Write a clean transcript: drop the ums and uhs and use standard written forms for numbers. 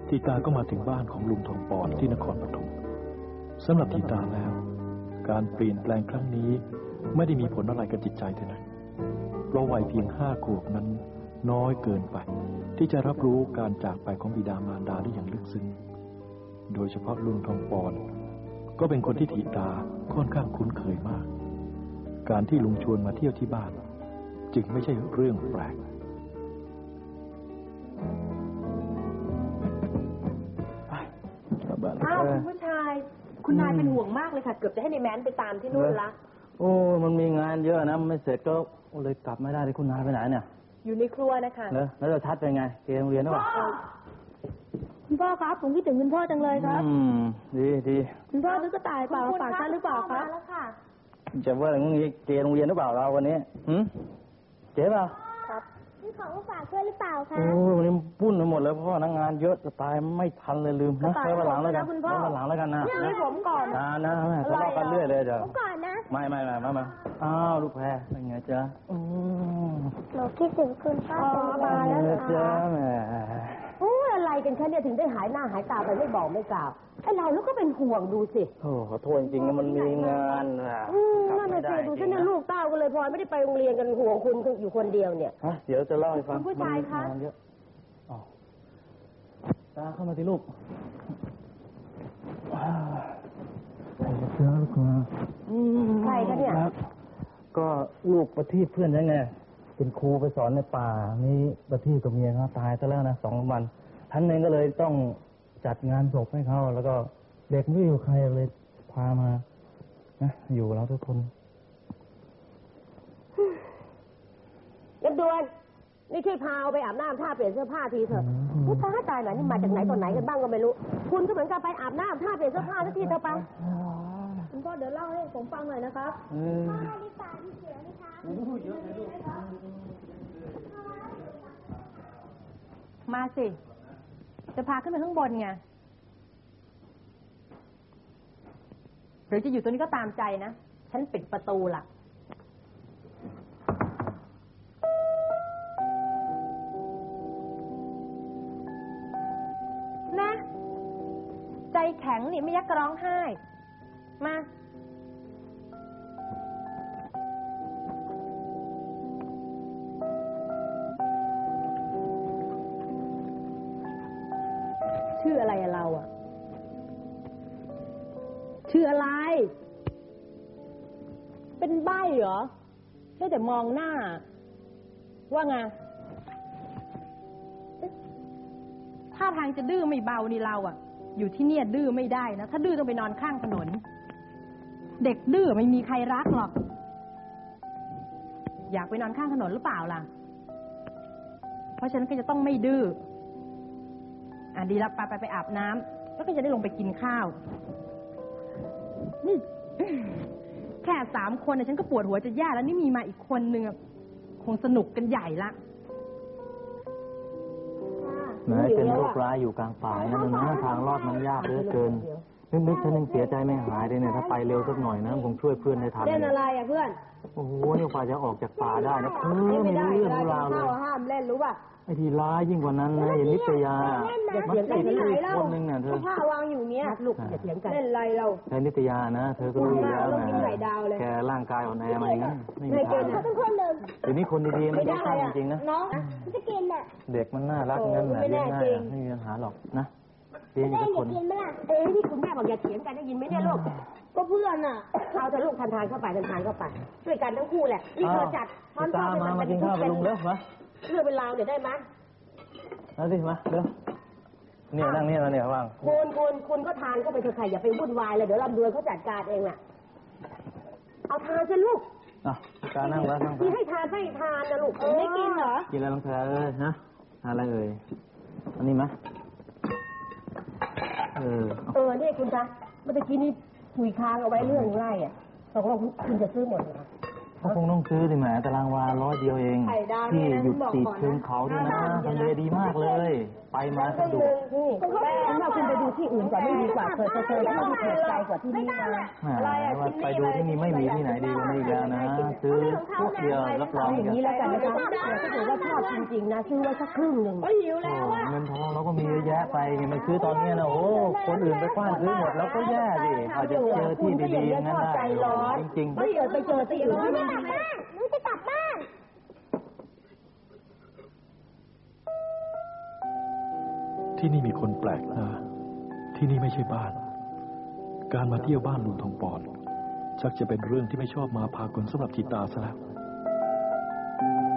ทีตาก็มาถึงบ้านของลุงทองปอนที่นครปฐมสำหรับทีตาแล้วการเปลี่ยนแปลงครั้งนี้ไม่ได้มีผลอะไรกับจิตใจเท่านั้นเพราะวัยเพียง5 ขวบนั้นน้อยเกินไปที่จะรับรู้การจากไปของบิดามารดาได้อย่างลึกซึ้งโดยเฉพาะลุงทองปอนก็เป็นคนที่ทีตาค่อนข้างคุ้นเคยมากการที่ลุงชวนมาเที่ยวที่บ้านจึงไม่ใช่เรื่องแปลกอ้าวคุณผู้ชายคุณนายเป็นห่วงมากเลยค่ะเกือบจะให้ในแมนไปตามที่นู่นละโอ้มันมีงานเยอะนะไม่เสร็จก็เลยกลับไม่ได้เลยคุณนายไปไหนเนี่ยอยู่ในครัวนะคะแล้วจะทัดเป็นไงเรียนโรงเรียนหรือเปล่าคุณพ่อครับผมคิดถึงคุณพ่อจังเลยครับดีคุณพ่อซื้อกระต่ายเปล่าฝากท่านหรือเปล่าครับจะว่าอย่างนี้เกโรงเรียนหรือเปล่าเราวันนี้เจ๊เปล่าครับนี่ของฝากเพื่อนหรือเปล่าคะโอ้วันนี้ปุ้นไปหมดเลยพ่อนักงานเยอะจะตายไม่ทันเลยลืมนะไว้วันหลังแล้วกันไว้วันหลังแล้วกันนะนี่ผมก่อนนะทะเลาะกันเรื่อยเลยจ้ะผมก่อนนะไม่มาอ้าวลูกแพรเป็นไงจ๊ะหนูคิดถึงคุณพ่อมาแล้วจ๊ะแม่อะไรกันคะเนี่ยถึงได้หายหน้าหายตาไปไม่บอกไม่กล่าวไอ้เราแล้วก็เป็นห่วงดูสิโอ้ขอโทษจริงๆนะมันมีงานนะนั่นน่ะสิดูฉันเนี่ยลูกเต้าก็เลยพลอยไม่ได้ไปโรงเรียนกันห่วงคุณอยู่คนเดียวเนี่ยเดี๋ยวจะเล่าให้ฟังคุณผู้ชายคะตาเข้ามาที่ลูกเชื่อลูกมาใครคะเนี่ยก็ลูกประทีปเพื่อนยังไงเป็นครูไปสอนในป่านี้ประทีปกับเมียเขาตายซะแล้วนะ2 วันท่านเองก็เลยต้องจัดงานศพให้เขาแล้วก็เด็กไม่อยู่ใครเลยพามานะอยู่แล้วทุกคนยับดวนนี่ช่วยพาไปอาบน้ำท่าเปลี่ยนเสื้อผ้าทีเถอะผู้ชายตายไหนนี่มาจากไหนตอนไหนกันบ้างก็ไม่รู้คุณก็เหมือนกันไปอาบน้ำท่าเปลี่ยนเสื้อผ้าสักทีเถอะไปคุณพ่อเดี๋ยวเล่าให้ผมฟังหน่อยนะครับพ่อมีป่ามีเสือไหมคะมาสิจะพาขึ้นไปข้างบนไงหรือจะอยู่ตรงนี้ก็ตามใจนะฉันปิดประตูล่ะนะใจแข็งนี่ไม่ยักร้องไห้มาชื่ออะไรเราอ่ะชื่ออะไรเป็นใบ้เหรอแค่แต่มองหน้าว่าไงท่าทางจะดื้อไม่เบานี่เราอ่ะอยู่ที่เนี่ยดื้อไม่ได้นะถ้าดื้อต้องไปนอนข้างถนนเด็กดื้อไม่มีใครรักหรอกอยากไปนอนข้างถนนหรือเปล่าล่ะเพราะฉะนั้นก็จะต้องไม่ดื้อดีแล้วไปอาบน้ำแล้วก็จะได้ลงไปกินข้าวนี่แค่3 คนฉันก็ปวดหัวจะแย่แล้วนี่มีมาอีกคนนึงคงสนุกกันใหญ่ละไหนเป็นโรคร้ายอยู่กลางป่านั่นนะทางรอดมันยากเหลือเกินนึกฉันยังเสียใจไม่หายเลยเนี่ยถ้าไปเร็วสักหน่อยนะคงช่วยเพื่อนได้ทันเล่นอะไรอ่ะเพื่อนโอ้โหนี่กว่าจะออกจากป่าได้นะไม่รู้เรื่องราวเลยห้ามเล่นรู้ป่ะไอ้ที่ร้ายยิ่งกว่านั้นนะอย่างนิตยามันติดอีกคนนึงเนี่ยเธอผ้าวางอยู่เนี้ยลูกอย่าเถียงกันเล่นอะไรเราไอ้นิตยานะเธอก็รู้อยู่แล้วนะแกร่างกายอ่อนแอมาอย่างนั้นไม่มีทางเขาเป็นคนเดิมเดี๋ยวนี้คนดีๆมันต้องสร้างจริงๆนะน้องจะกินน่ะเด็กมันน่ารักงั้นแหละเลี้ยงง่ายไม่มีปัญหาหรอกนะเลี้ยงทุกคนนี่คุณแม่บอกอย่าเถียงกันได้ยินไหมเนี่ยลูกก็เพื่อนอ่ะเอาแต่ลูกทานเข้าไปช่วยกันทั้งคู่แหละรีบจัดช้อนซ่อมมากินข้าวไปลุงเร็วมาเรื่องเป็นราวเดี๋ยวได้ไหมเอาสิมาเร็วเนี่ยนั่งนี่แล้วเนี่ยว่างคุณก็ทานก็ไปเถอะใครอย่าไปวุ่นวายเลยเดี๋ยวลำดวนเขาจัดการเองน่ะเอาทานสิลูกการนั่งแล้วนั่งที่ให้ทานไม่ทานนะลูกไม่กินเหรอกินแล้วน้องแพรนะอะไรเอ่ยอันนี้ไหมนี่คุณจ๊ะเมื่อกี้นี้คุยค้างเอาไว้เรื่องไร่บอกว่าคุณจะซื้อหมดเหรอเขาคงต้องซื้อดิแหมตารางวา100 เดียวเองที่หยุดติดเชิงเขาด้วยนะทำเลดีมากเลย ไปมาสะดวกฉันว่าคุณไปดูที่อื่นก่อนไม่ดีกว่าเธอเจอที่ที่เปิดใจกว่าที่นี่นะว่าไปดูที่นี่ไม่มีที่ไหนดีกว่านี้อีกแล้วนะซื้อพวกเดียวรับรองอย่างนี้แล้วกันนะคะถ้าเกิดว่าชอบจริงๆนะซื้อไว้สักครึ่งหนึ่งหิวแล้วอ่ะเงินทองเราก็มีเยอะแยะไปไงมาซื้อตอนนี้นะโอ้คนอื่นไปกว้านซื้อหมดแล้วก็แย่ดิอาจจะเจอที่ดีๆงั้นได้จริงๆไม่เกิดไปเจอที่อื่นที่ไม่ดีหนูจะกลับบ้านที่นี่มีคนแปลกหน้าที่นี่ไม่ใช่บ้าน การมาเที่ยวบ้านลุงทองปอนชักจะเป็นเรื่องที่ไม่ชอบมาพากลสำหรับจิตาซะแล้ว